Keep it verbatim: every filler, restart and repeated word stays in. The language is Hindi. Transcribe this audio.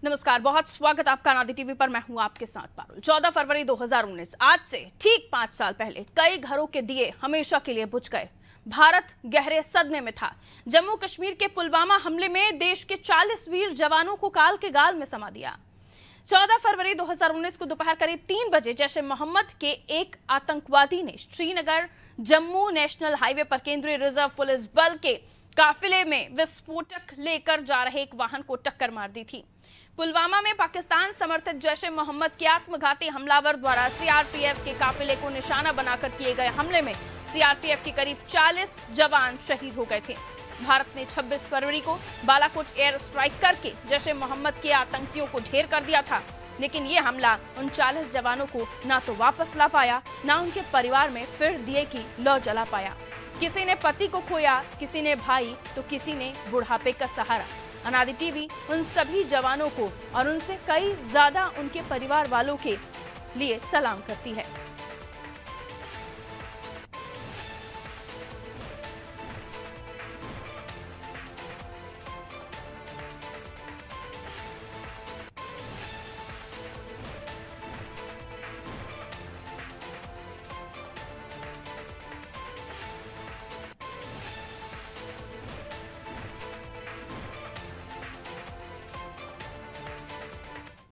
नमस्कार, बहुत स्वागत आपका अनादि टीवी पर। मैं हूं आपके साथ पारुल। चौदह फरवरी दो हज़ार उन्नीस, आज से ठीक पांच साल पहले कई घरों के दिए हमेशा के लिए बुझ गए। भारत गहरे सदमे में था। जम्मू कश्मीर के पुलवामा हमले में देश के चालीस वीर जवानों को काल के गाल में समा दिया। चौदह फरवरी दो हज़ार उन्नीस को दोपहर करीब तीन बजे जैश ए मोहम्मद के एक आतंकवादी ने श्रीनगर जम्मू नेशनल हाईवे पर केंद्रीय रिजर्व पुलिस बल के काफिले में विस्फोटक लेकर जा रहे एक वाहन को टक्कर मार दी थी। पुलवामा में पाकिस्तान समर्थित जैश ए मोहम्मद के आत्मघाती हमलावर द्वारा सीआरपीएफ के काफिले को निशाना बनाकर किए गए हमले में सीआरपीएफ के करीब चालीस जवान शहीद हो गए थे। भारत ने छब्बीस फरवरी को बालाकोट एयर स्ट्राइक करके जैश ए मोहम्मद के आतंकियों को ढेर कर दिया था, लेकिन ये हमला उन चालीस जवानों को ना तो वापस ला पाया, ना उनके परिवार में फिर दिए की लौ जला पाया। किसी ने पति को खोया, किसी ने भाई, तो किसी ने बुढ़ापे का सहारा। अनादि टीवी उन सभी जवानों को और उनसे कई ज्यादा उनके परिवार वालों के लिए सलाम करती है।